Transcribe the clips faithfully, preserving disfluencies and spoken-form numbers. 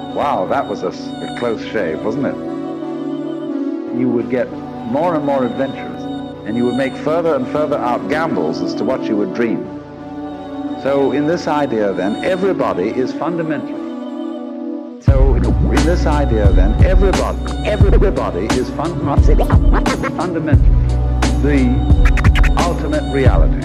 Wow, that was a, a close shave, wasn't it? You would get more and more adventurous, and you would make further and further out gambles as to what you would dream. So in this idea then, everybody is fundamentally. So in this idea then, everybody, everybody is fun, fundamentally the ultimate reality.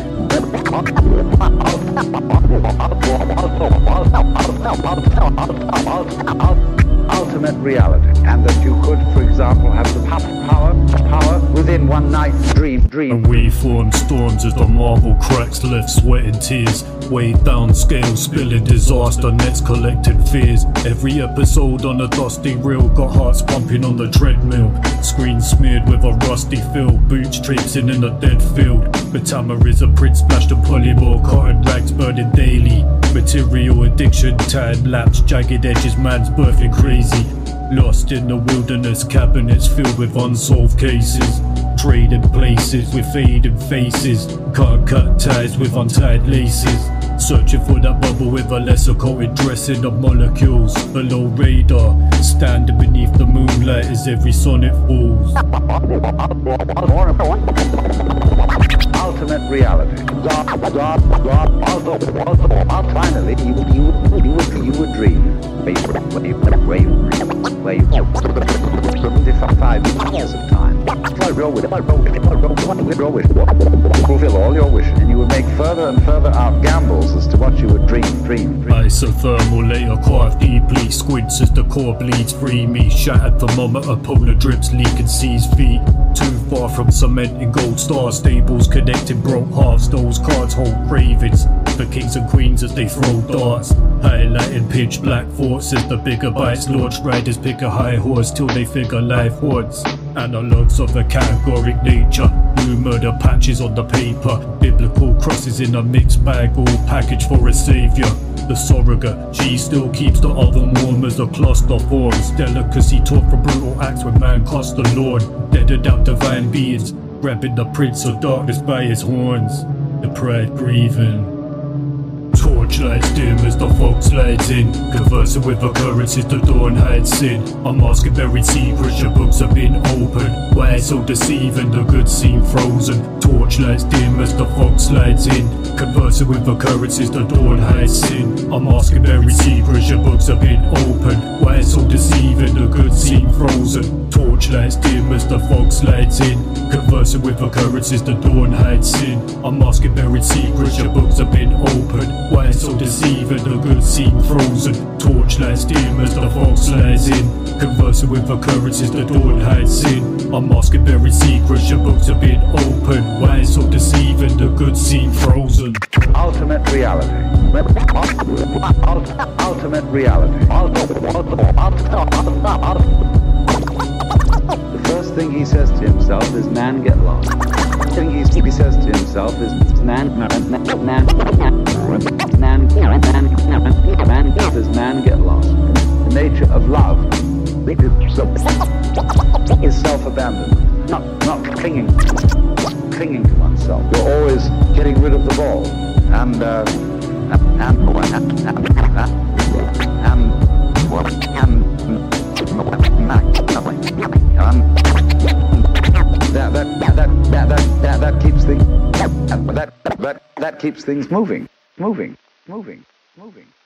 Ultimate reality, and that you could, for example, have the power, power within one night's dream, dream. And we form storms as the marble cracks, left sweat and tears, weighed down scale, spilling disaster, nets collecting fears. Every episode on a dusty reel, got hearts pumping on the treadmill. Screen smeared with a rusty fill, boots traipsing in a dead field. Matama is a print splashed and polymorph, cotton rags burning daily. Material addiction, time lapse, jagged edges, man's birthing crazy. Lost in the wilderness, cabinets filled with unsolved cases. Trading places with fading faces, can't cut ties with untied laces. Searching for that bubble with a lesser coated dressing of molecules. Below radar, standing beneath the moonlight as every sonnet falls. Ultimate reality. Finally, you, you, you, would, you would dream. Where you, where you, where you, five years of time. Fulfill all your wishes, and you would make further and further out gambles as to what you would dream, dream, dream. Isothermal layer carved deeply, squints as the core bleeds free me. Shattered thermometer, polar drips leaking seas feet. Too far from cement in gold star stables, connecting broke halves. Those cards hold cravings for kings and queens as they throw darts, highlighting pitch black thoughts as the bigger bites launch. Riders pick a high horse till they figure life hordes. Analogues of a categoric nature, blue murder patches on the paper, biblical crosses in a mixed bag, all packaged for a savior. The surrogate, she still keeps the oven warm as the cluster forms. Delicacy taught from brutal acts when man cost the Lord. Deaded out divine beings, grabbing the prince of darkness by his horns. The pride grieving. Torchlights dim as the fog slides in, conversing with occurrences the dawn hides sin. I'm asking buried secrets, your books have been opened. Why so deceiving, the good seem frozen. Torchlights dim as the fog slides in, conversing with occurrences the dawn hides sin. I'm asking buried secrets, your books have been opened. Why so deceiving, the good seem frozen. Torchlights dim as the fog slides in, conversing with occurrences the dawn hides sin. I'm asking buried secrets, your books have been opened. Why so deceiving, the good seem frozen. Torchlights dim as the fog slides in, conversing with occurrences the dawn hides sin. I'm asking buried secrets, your books have been opened. Why so deceiving, the good seem frozen. Ultimate reality. Ultimate reality. The first thing he says to himself is, man, get lost. The thing he says to himself is, man, man, man, man, man, man, is man, get lost. The nature of love is self-abandonment, not, not clinging, clinging to oneself. You're always getting rid of the ball, and, uh, and, and, and, that, that, that, that, that, that, that keeps things, that, that, that keeps things moving, moving, moving, moving.